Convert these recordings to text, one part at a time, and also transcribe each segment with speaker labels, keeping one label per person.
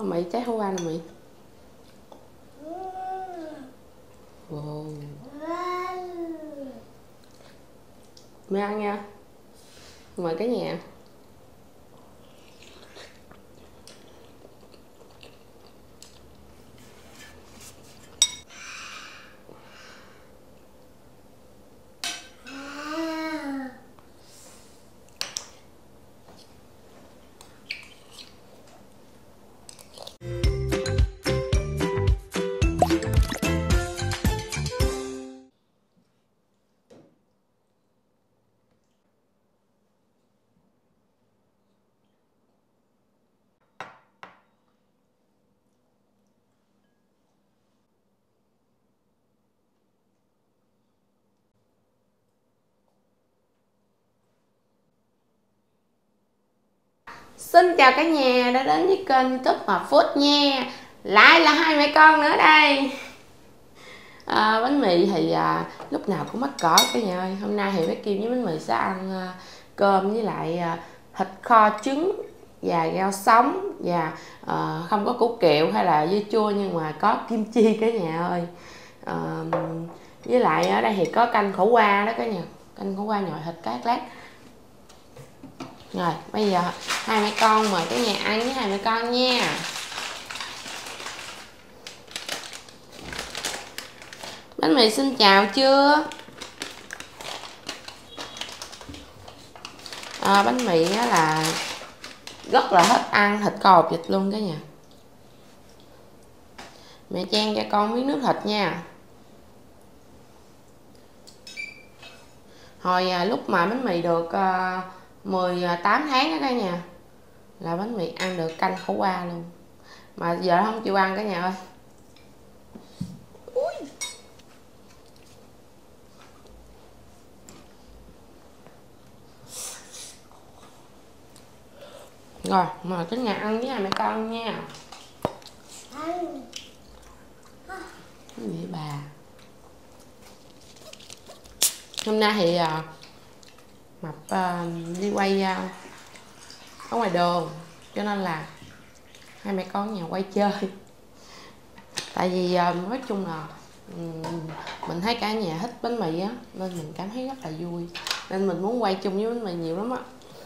Speaker 1: mày trái hoa nè mày. Wow. Mày ăn nha. Mời cả nhà. Xin chào cả nhà đã đến với kênh YouTube Hòa Food nha. Lại là hai mẹ con nữa đây. Bánh mì thì lúc nào cũng mắc cỡ cả nhà ơi. Hôm nay thì bé Kim với bánh mì sẽ ăn cơm với lại thịt kho trứng và rau sống và không có củ kiệu hay là dưa chua nhưng mà có kim chi cả nhà ơi. Với lại ở đây thì có canh khổ qua đó cả nhà, canh khổ qua nhồi thịt cát lát. Rồi bây giờ hai mẹ con mời cả nhà ăn với hai mẹ con nha. Bánh mì xin chào chưa? Bánh mì là rất là thích ăn thịt kho hột vịt luôn cả nhà. Mẹ chan cho con miếng nước thịt nha. Hồi lúc mà bánh mì được 18 tháng đó cả nhà là bánh mì ăn được canh khổ qua luôn, mà giờ không chịu ăn cả nhà ơi. Ui. Rồi mời cả nhà ăn với hai mẹ con nha. Cái gì bà? Hôm nay thì Mập đi quay ở ngoài đường cho nên là hai mẹ con ở nhà quay chơi. Tại vì nói chung là mình thấy cả nhà thích bánh mì á nên mình cảm thấy rất là vui, nên mình muốn quay chung với bánh mì nhiều lắm á.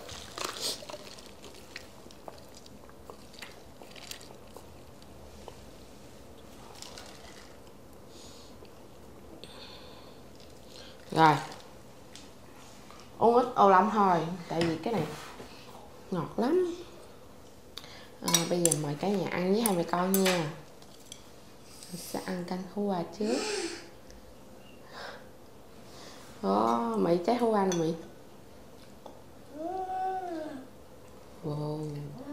Speaker 1: Rồi uống ít ô lắm thôi tại vì cái này ngọt lắm. Bây giờ mời cả nhà ăn với hai mẹ con nha. Mình sẽ ăn canh khổ qua trước. Mày trái khổ qua nè mày. Wow.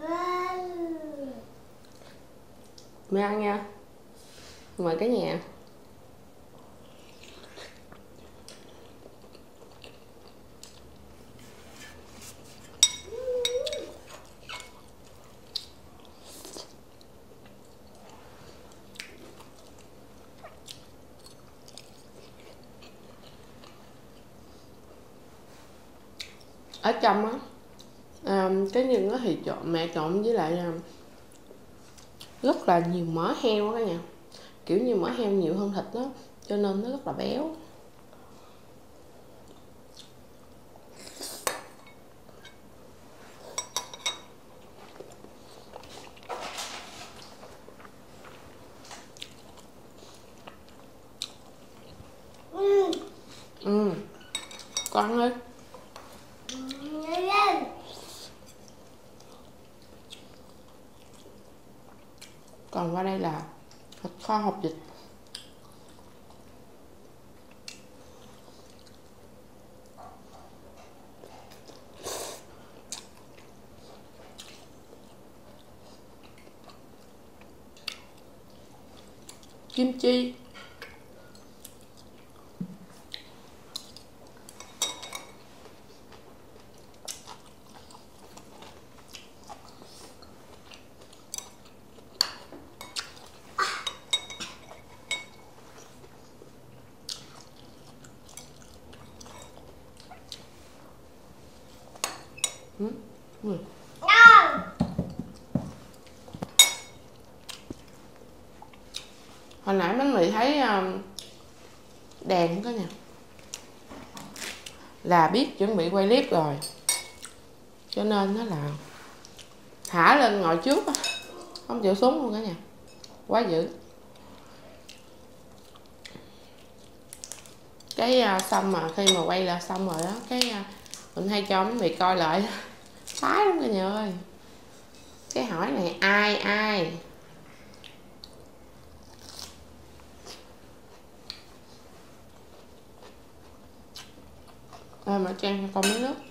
Speaker 1: Mày ăn nha. Mời cả nhà. Ở trong á cái nhân đó thì mẹ trộn với lại rất là nhiều mỡ heo đó cả nhà, kiểu như mỡ heo nhiều hơn thịt đó cho nên nó rất là béo. Con ơi. Còn qua đây là thịt kho hột vịt. Kim chi. Hồi nãy bánh mì thấy đèn không có nè, là biết chuẩn bị quay clip rồi, cho nên nó là thả lên ngồi trước á, không chịu xuống luôn cả nhà, quá dữ. Cái xong mà khi mà quay là xong rồi đó, cái mình hay cho bánh mì coi lại phái lắm cả nhà ơi. Cái hỏi này ai mà Trang cho con miếng nước.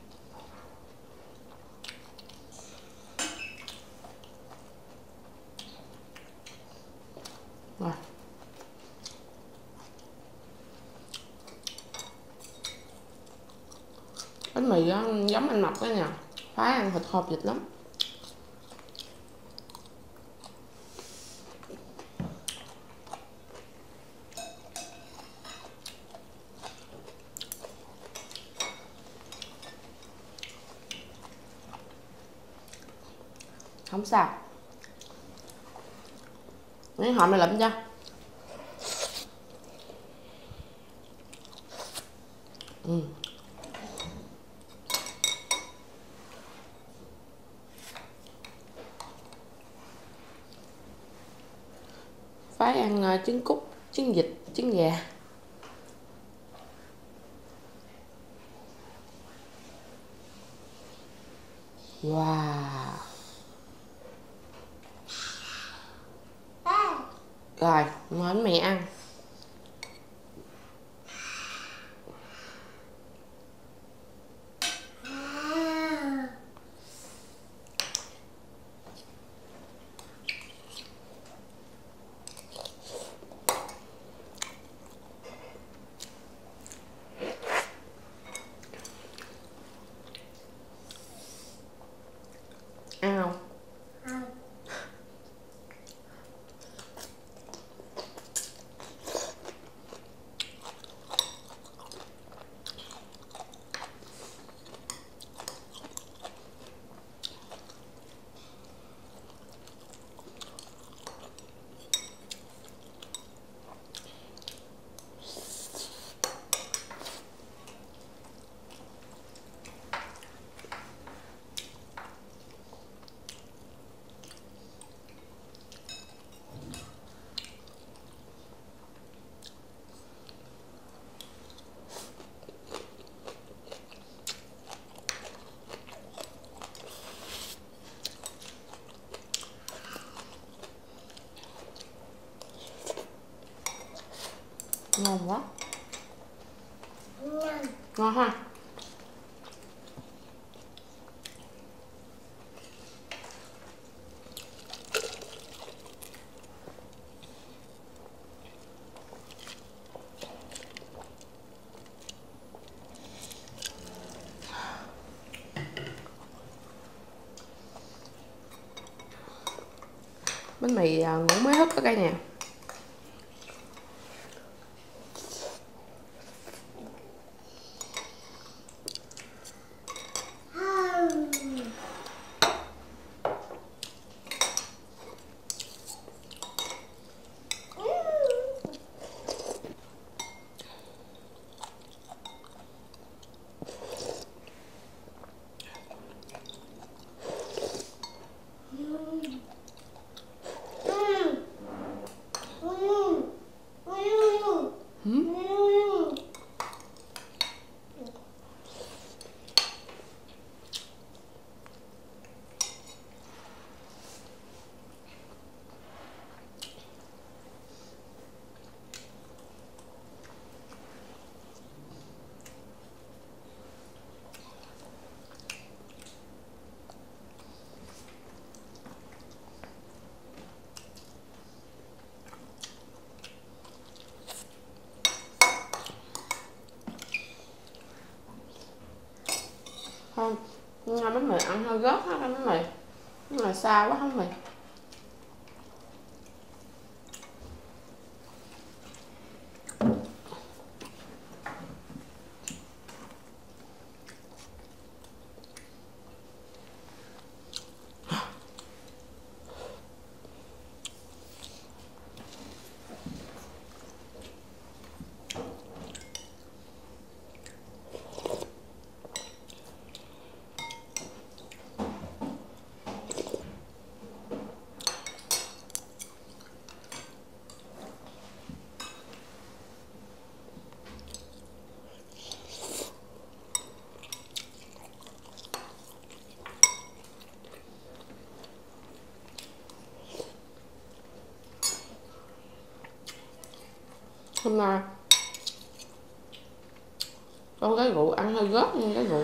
Speaker 1: Rồi. Bánh mì đó giống anh Mập đó nha, phái ăn thịt hộp vịt lắm. Không sao, miếng hộp này lụm cho. Phái ăn trứng cút, trứng vịt, trứng gà. Wow. Rồi, mời mẹ ăn. Ăn không? Ngon quá. Ngon ha. Bánh mì ngủ mới hấp đó cả nhà. Không, nhưng mà bánh mì ăn hơi gớt ha bánh mì, nhưng mà xa quá không mì. Hôm nay con cái rượu ăn hơi gớt nhưng cái rượu.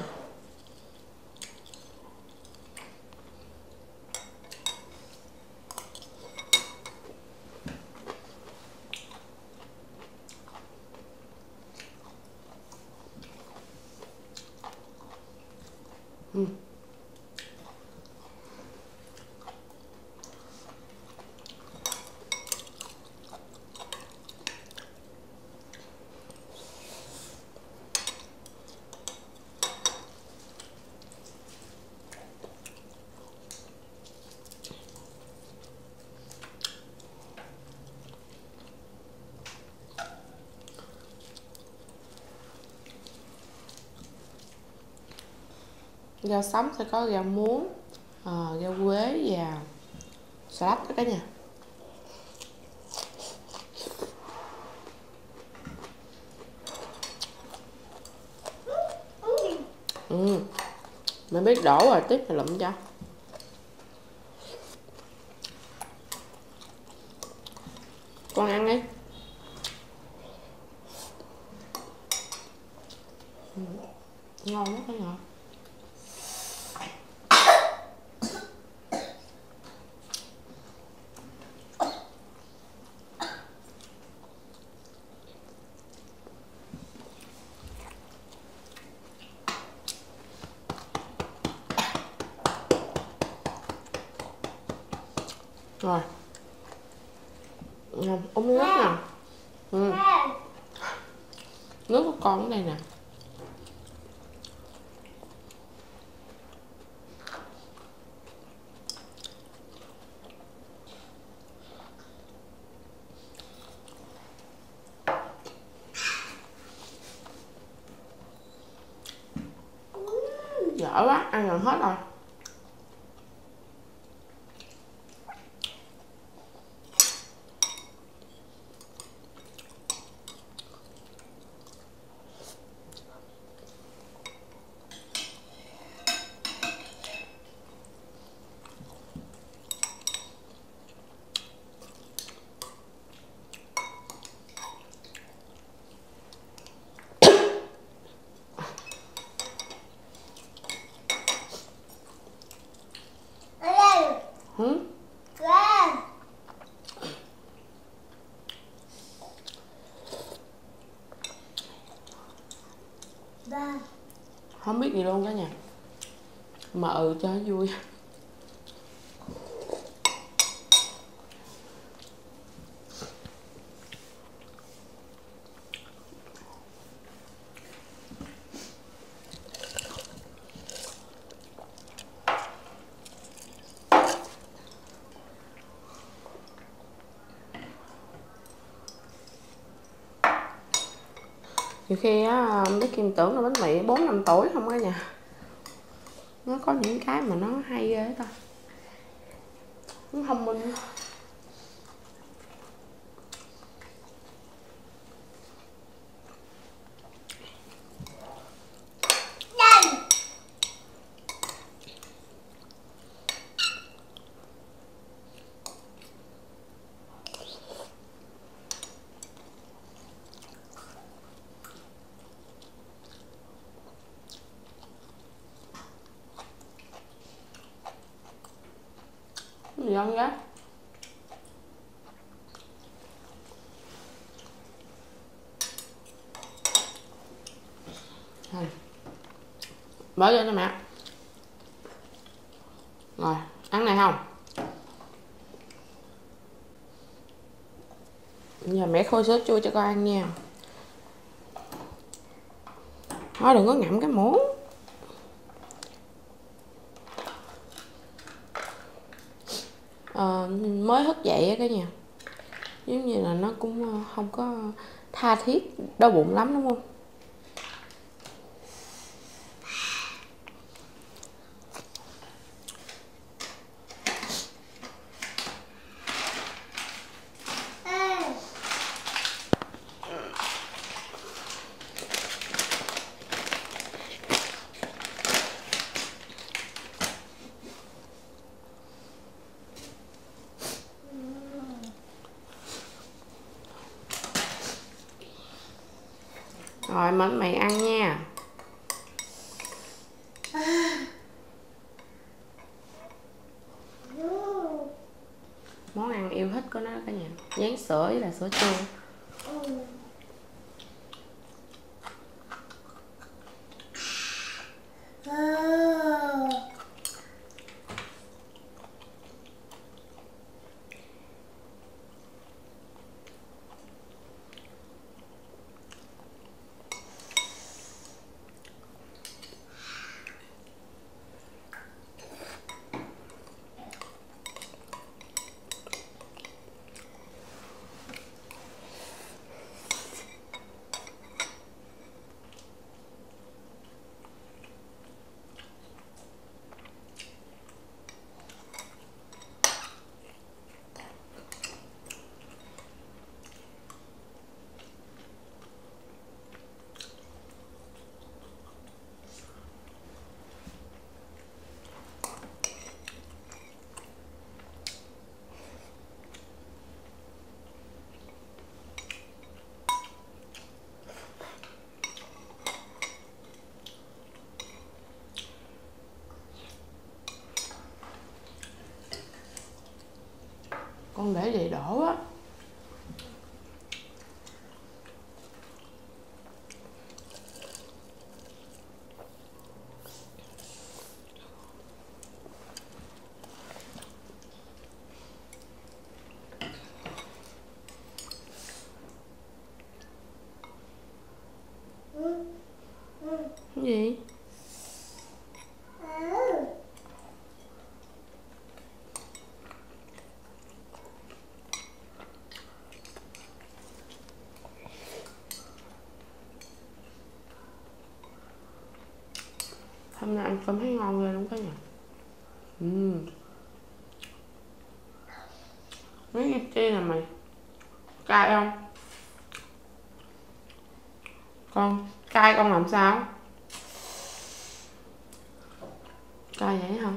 Speaker 1: Rau sống sẽ có rau muống, rau quế và salad đó cả nhà. Mẹ biết đổ rồi, tiếp thì lụm cho. Con ăn đi. Ngon quá cả nhà. Rồi uống nước nè. Nước của con ở đây nè. Dở quá, ăn gần hết rồi. Không biết gì luôn cả nhà, mà cho vui. Nhiều khi á, bé Kim tưởng là bánh mì 4-5 tuổi không cả nhà. Nó có những cái mà nó hay ghê ta. Nó thông minh. Gì ăn đó. Bỏ vô cho mẹ. Rồi, ăn này không? Giờ mẹ khôi sữa chua cho con ăn nha. Thôi đừng có ngậm cái muỗng. Mới thức dậy á cả nhà, giống như là nó cũng không có tha thiết đau bụng lắm đúng không? Rồi mến mày ăn nha. Món ăn yêu thích của nó cả nhà, dán sữa với là sữa chua. Con để vậy đổ á. Cái gì? Hôm nay ăn cơm thấy ngon ghê luôn cả nhà. Miếng kim chi nè mày. Cay không? Con cay con làm sao? Cay vậy không?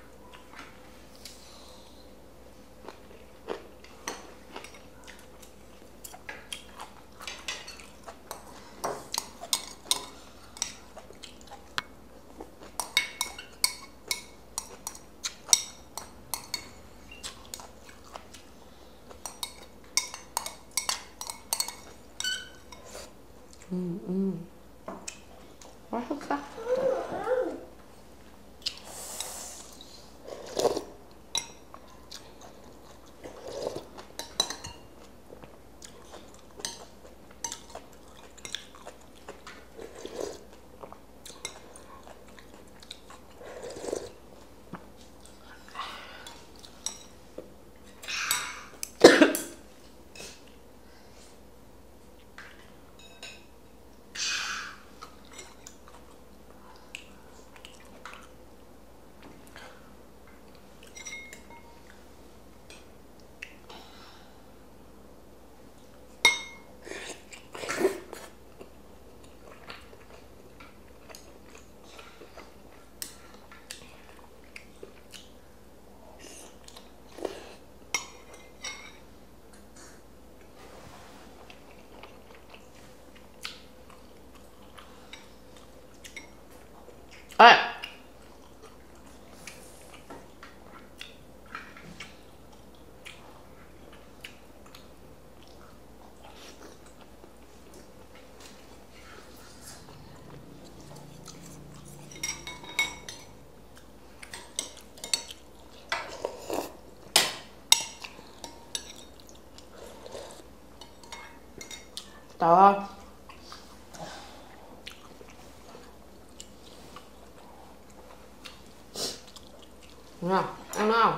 Speaker 1: Quá xuất sắc. Ê, trời ơi. Nè, ăn không?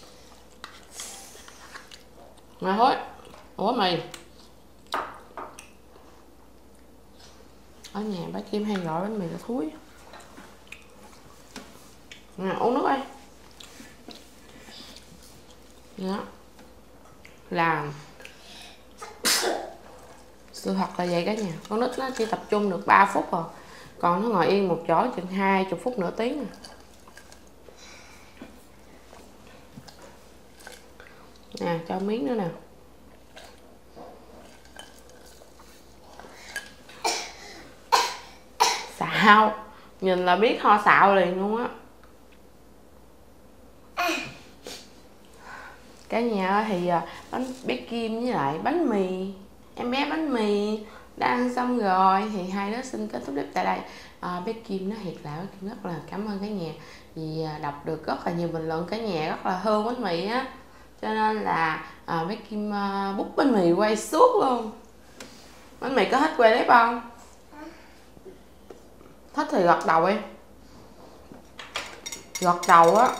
Speaker 1: Mày hối. Ủa mày. Ở nhà bác Kim hay gọi bánh mì là thúi. Nè, uống nước đi. Đó. Làm sự thật là vậy cả nhà. Con nít nó chỉ tập trung được 3 phút rồi, còn nó ngồi yên một chỗ chừng 20 phút nửa tiếng rồi. Nè, cho miếng nữa nè. xạo, nhìn là biết ho xạo liền luôn á. Cả nhà ơi, thì bánh bé Kim với lại bánh mì, em bé bánh mì đã ăn xong rồi thì hai đứa xin kết thúc clip tại đây. Bé Kim nó thiệt là bé Kim rất là cảm ơn cả nhà vì đọc được rất là nhiều bình luận, cả nhà rất là thương bánh mì á, cho nên là bé Kim bút bánh mì quay suốt luôn. Bánh mì có thích quay clip không? Thích thì gật đầu em, gật đầu á.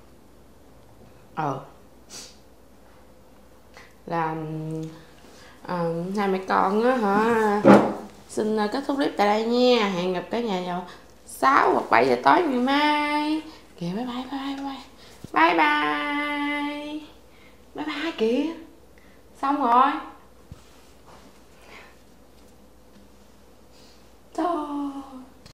Speaker 1: Là hai mẹ con á hả, xin kết thúc clip tại đây nha. Hẹn gặp cả nhà vào 6 hoặc 7 giờ tối ngày mai kìa. Bye bye bye bye bye bye bye bye bye kìa, xong rồi.